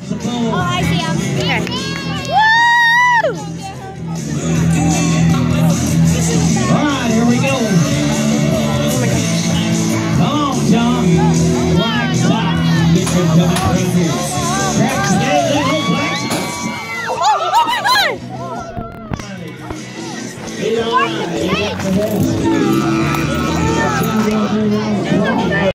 Oh, I see him. Okay. Woo! Alright, here we go. Come on, John. Blacktop. Get your coming right here. Crack together, little Blacktop. All right.